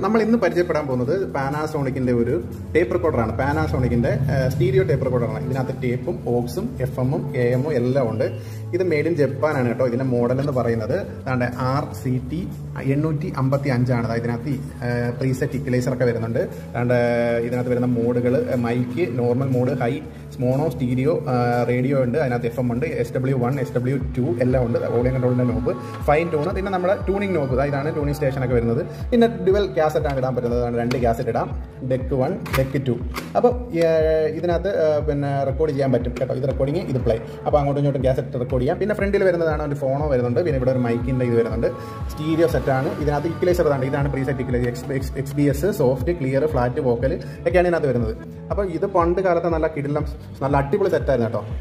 നമ്മൾ ഇന്ന് പരിചയപ്പെടാൻ പോകുന്നത് പാനാസോണിക്കിന്റെ ഒരു ടേപ്പ് റെക്കോർഡറാണ്. പാനാസോണിക്കിന്റെ സ്റ്റീരിയോ ടേപ്പ് റെക്കോർഡറാണ്. ഇതിനകത്ത് ടേപ്പും ഓക്സും FM-ഉം AM-ഉം എല്ലാം ഉണ്ട്. ഇത് മെയ്ഡ് ഇൻ ജപ്പാനാണ് കേട്ടോ. ഇതിന്റെ മോഡൽ എന്ന് പറയുന്നത് RCT 855 ആണ്. ഇതിനകത്ത് പ്രീസെറ്റ് ഇക്വലൈസർ ഒക്കെ വരുന്നുണ്ട്. ഇതിനകത്ത് വരുന്ന മോഡുകൾ mic, normal mode, high, mono, stereo, radio ഉണ്ട്. അതിനകത്ത് FM ഉണ്ട്, SW1, SW2 എല്ലാം ഉണ്ട്. വോളിയം കൺട്രോളിന്റെ നോബ്, ഫൈൻ ട്യൂൺ, പിന്നെ നമ്മുടെ ട്യൂണിംഗ് നോബ്, ഇതാണ് ട്യൂണിംഗ് സ്റ്റേഷൻ ഒക്കെ വരുന്നത്. പിന്നെ ഡ്യുവൽ കാസറ്റ് ആണ് ഇടാൻ പറ്റുന്നത്. 2 കാസറ്റ് ഇടാം, ഡെക്ക് 1, ഡെക്ക് 2. അപ്പോൾ ഇതിനകത്ത് പിന്നെ റെക്കോർഡ് ചെയ്യാൻ പറ്റും കേട്ടോ. ഇത് റെക്കോർഡിങ്, ഇത് പ്ലേ. അപ്പോൾ അങ്ങോട്ടും ഇങ്ങോട്ടും കാസറ്റ് റെക്കോർഡ് ചെയ്യാം. പിന്നെ ഫ്രണ്ടിൽ വരുന്നതാണ് ഒരു ഫോണോ വരുന്നുണ്ട്. പിന്നെ ഇവിടെ ഒരു മൈക്കിൻ്റെ ഇത് വരുന്നുണ്ട്. സ്റ്റീരിയോ സെറ്റാണ്. ഇതിനകത്ത് ഇക്വലൈസർ ഇതാണ് preset equaliser. XBS, soft, clear, flat, vocal ഒക്കെയാണ് ഇതിനകത്ത് വരുന്നത്. അപ്പോൾ ഇത് പണ്ട് കാലത്ത് നല്ല കിടിലം, നല്ല അടിപൊളി സെറ്റായിരുന്നു കേട്ടോ.